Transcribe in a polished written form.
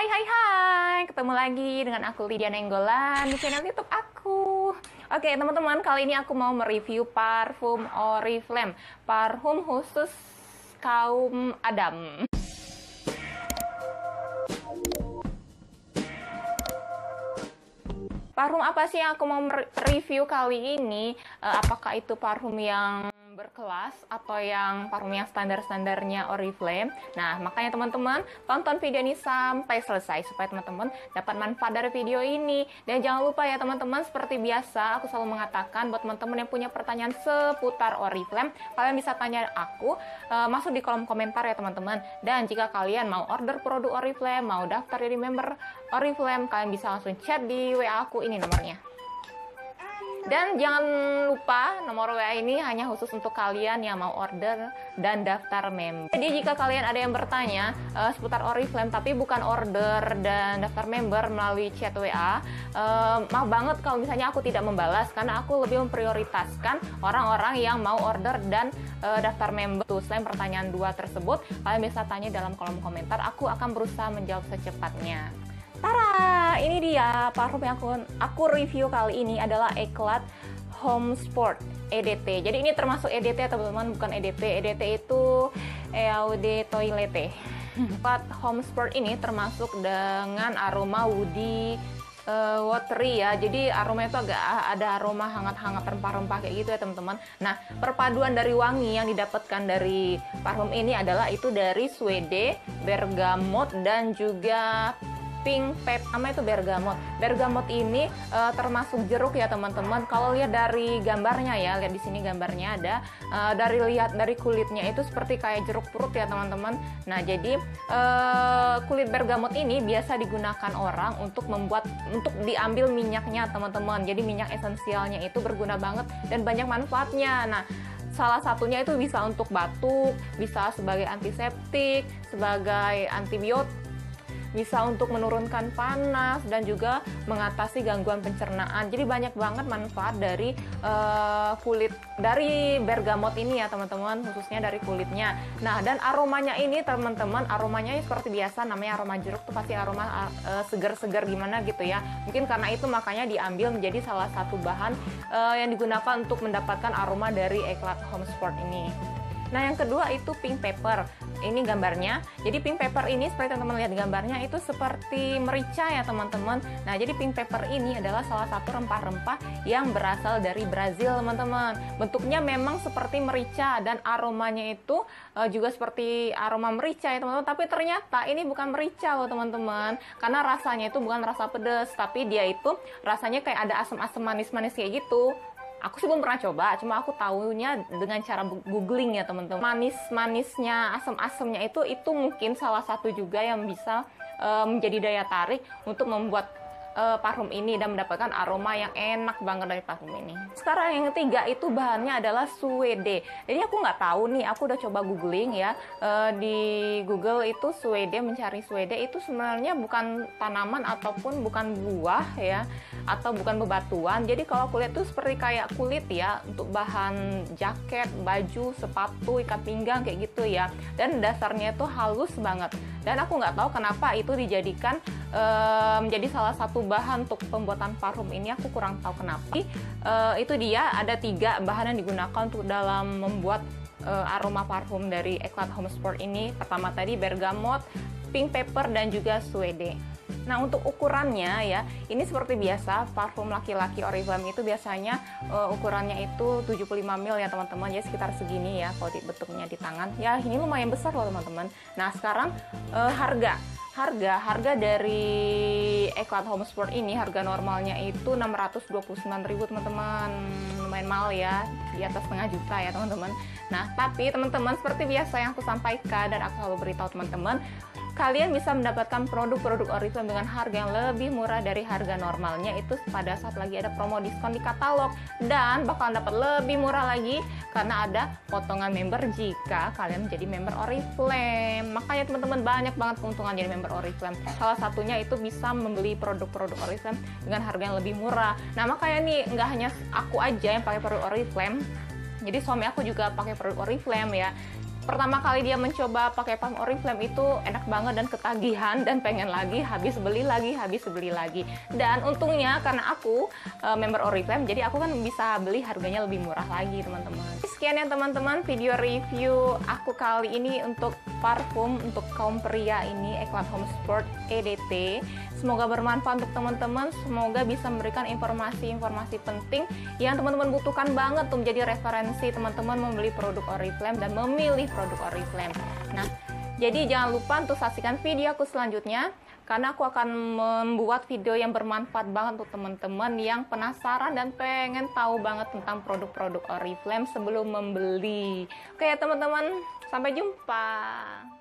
Hai, ketemu lagi dengan aku Lydia Nenggolan di channel YouTube aku. Oke, teman-teman, kali ini aku mau mereview parfum Oriflame, parfum khusus kaum Adam. Parfum apa sih yang aku mau review kali ini? Apakah itu parfum yang berkelas atau yang parfum yang standar-standarnya Oriflame? Nah, makanya teman-teman tonton video ini sampai selesai supaya teman-teman dapat manfaat dari video ini. Dan jangan lupa ya teman-teman, seperti biasa aku selalu mengatakan buat teman-teman yang punya pertanyaan seputar Oriflame, kalian bisa tanya aku, masuk di kolom komentar ya teman-teman. Dan jika kalian mau order produk Oriflame, mau daftar jadi member Oriflame, kalian bisa langsung chat di WA aku, ini nomornya. Dan jangan lupa nomor WA ini hanya khusus untuk kalian yang mau order dan daftar member. Jadi jika kalian ada yang bertanya seputar Oriflame tapi bukan order dan daftar member melalui chat WA, maaf banget kalau misalnya aku tidak membalas, karena aku lebih memprioritaskan orang-orang yang mau order dan daftar member. Tuh, selain pertanyaan dua tersebut, kalian bisa tanya dalam kolom komentar, aku akan berusaha menjawab secepatnya. Tara, ini dia parfum yang aku review kali ini adalah Eclat Homme Sport EDT. Jadi ini termasuk EDT teman-teman, bukan EDP. EDT itu Eau de Toilette. Eclat Homme Sport ini termasuk dengan aroma woody, watery ya. Jadi aromanya itu agak ada aroma hangat-hangat rempah-rempah kayak gitu ya teman-teman. Nah, perpaduan dari wangi yang didapatkan dari parfum ini adalah itu dari suede, bergamot, dan juga pink pep, sama itu bergamot. Bergamot ini termasuk jeruk ya teman-teman. Kalau lihat dari gambarnya ya, lihat di sini gambarnya ada, dari kulitnya itu seperti kayak jeruk purut ya teman-teman. Nah, jadi kulit bergamot ini biasa digunakan orang untuk diambil minyaknya teman-teman. Jadi minyak esensialnya itu berguna banget dan banyak manfaatnya. Nah, salah satunya itu bisa untuk batuk, bisa sebagai antiseptik, sebagai antibiotik, bisa untuk menurunkan panas dan juga mengatasi gangguan pencernaan. Jadi banyak banget manfaat dari kulit dari bergamot ini ya teman-teman, khususnya dari kulitnya. Nah, dan aromanya ini teman-teman, aromanya seperti biasa, namanya aroma jeruk tuh pasti aroma segar-segar gimana gitu ya. Mungkin karena itu makanya diambil menjadi salah satu bahan yang digunakan untuk mendapatkan aroma dari Eclat Homme Sport ini. Nah, yang kedua itu pink pepper. Ini gambarnya. Jadi pink pepper ini seperti teman-teman lihat gambarnya itu seperti merica ya teman-teman. Nah, jadi pink pepper ini adalah salah satu rempah-rempah yang berasal dari Brazil teman-teman. Bentuknya memang seperti merica dan aromanya itu juga seperti aroma merica ya teman-teman. Tapi ternyata ini bukan merica loh teman-teman. Karena rasanya itu bukan rasa pedas, tapi dia itu rasanya kayak ada asam-asam manis-manis kayak gitu. Aku sih belum pernah coba, cuma aku tahunya dengan cara googling ya teman-teman. Manis-manisnya, asam-asamnya itu mungkin salah satu juga yang bisa menjadi daya tarik untuk membuat parfum ini dan mendapatkan aroma yang enak banget dari parfum ini. Sekarang yang ketiga itu bahannya adalah suede. Jadi aku nggak tahu nih, aku udah coba googling ya, di Google itu suede, mencari suede itu sebenarnya bukan tanaman ataupun bukan buah ya, atau bukan bebatuan. Jadi kalau kulit itu seperti kayak kulit ya, untuk bahan jaket, baju, sepatu, ikat pinggang kayak gitu ya. Dan dasarnya itu halus banget. Dan aku nggak tahu kenapa itu dijadikan menjadi salah satu bahan untuk pembuatan parfum ini, aku kurang tahu kenapa. Itu dia, ada 3 bahan yang digunakan untuk dalam membuat aroma parfum dari Eclat Homme Sport ini. Pertama tadi bergamot, pink pepper, dan juga suede. Nah, untuk ukurannya ya, ini seperti biasa parfum laki-laki Oriflame itu biasanya ukurannya itu 75 ml ya teman-teman. Jadi sekitar segini ya kalau bentuknya di tangan. Ya, ini lumayan besar loh teman-teman. Nah, sekarang harga dari Eclat Homme Sport ini, harga normalnya itu 629.000 teman-teman. Lumayan mahal ya, di atas setengah juta ya teman-teman. Nah, tapi teman-teman seperti biasa yang aku sampaikan dan aku selalu beritahu teman-teman, kalian bisa mendapatkan produk-produk Oriflame dengan harga yang lebih murah dari harga normalnya itu pada saat lagi ada promo diskon di katalog, dan bakalan dapat lebih murah lagi karena ada potongan member jika kalian menjadi member Oriflame. Makanya teman-teman banyak banget keuntungan jadi member Oriflame. Salah satunya itu bisa membeli produk-produk Oriflame dengan harga yang lebih murah. Nah, makanya nih nggak hanya aku aja yang pakai produk Oriflame. Jadi suami aku juga pakai produk Oriflame ya. pertama kali dia mencoba pakai parfum Oriflame itu enak banget dan ketagihan dan pengen lagi, habis beli lagi. Dan untungnya karena aku member Oriflame, jadi aku kan bisa beli harganya lebih murah lagi teman-teman. Sekian ya teman-teman video review aku kali ini untuk parfum untuk kaum pria ini, Eclat Homme Sport EDT. Semoga bermanfaat untuk teman-teman, semoga bisa memberikan informasi-informasi penting yang teman-teman butuhkan banget untuk menjadi referensi teman-teman membeli produk Oriflame dan memilih produk Oriflame. Nah, jadi jangan lupa untuk saksikan video aku selanjutnya, karena aku akan membuat video yang bermanfaat banget untuk teman-teman yang penasaran dan pengen tahu banget tentang produk-produk Oriflame sebelum membeli. Oke ya teman-teman, sampai jumpa.